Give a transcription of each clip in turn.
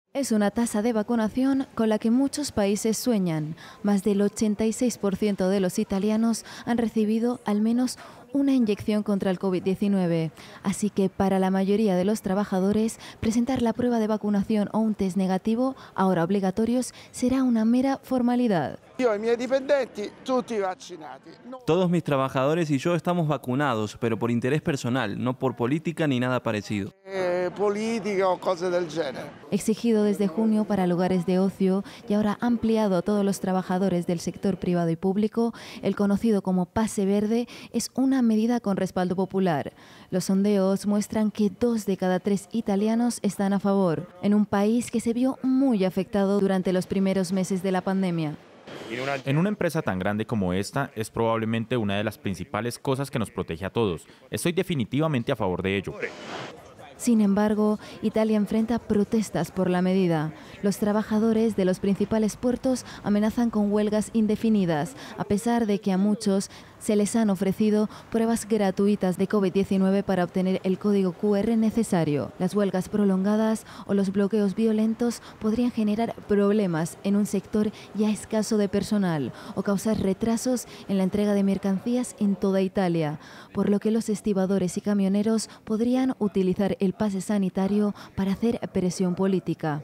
Es una tasa de vacunación con la que muchos países sueñan. Más del 86% de los italianos han recibido al menos una inyección contra el COVID-19. Así que para la mayoría de los trabajadores, presentar la prueba de vacunación o un test negativo, ahora obligatorios, será una mera formalidad. Io e i miei dipendenti tutti vaccinati. Todos mis trabajadores y yo estamos vacunados, pero por interés personal, no por política ni nada parecido. Politica o cose del genere. Exigido desde junio para lugares de ocio y ahora ampliado a todos los trabajadores del sector privado y público, el conocido como pase verde es una medida con respaldo popular. Los sondeos muestran que 2 de cada 3 italianos están a favor, en un país que se vio muy afectado durante los primeros meses de la pandemia. En una empresa tan grande como esta, es probablemente una de las principales cosas que nos protege a todos. Estoy definitivamente a favor de ello. Sin embargo, Italia enfrenta protestas por la medida. Los trabajadores de los principales puertos amenazan con huelgas indefinidas, a pesar de que a muchos se les han ofrecido pruebas gratuitas de COVID-19 para obtener el código QR necesario. Las huelgas prolongadas o los bloqueos violentos podrían generar problemas en un sector ya escaso de personal o causar retrasos en la entrega de mercancías en toda Italia, por lo que los estibadores y camioneros podrían utilizar el pase sanitario para hacer presión política.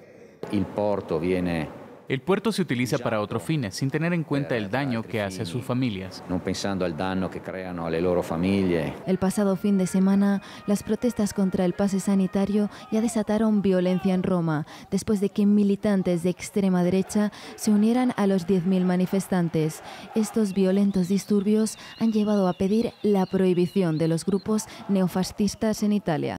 El puerto se utiliza para otros fines, sin tener en cuenta el daño que hace a sus familias. No pensando al daño que crean alle loro famiglie. El pasado fin de semana, las protestas contra el pase sanitario ya desataron violencia en Roma, después de que militantes de extrema derecha se unieran a los 10.000 manifestantes. Estos violentos disturbios han llevado a pedir la prohibición de los grupos neofascistas en Italia.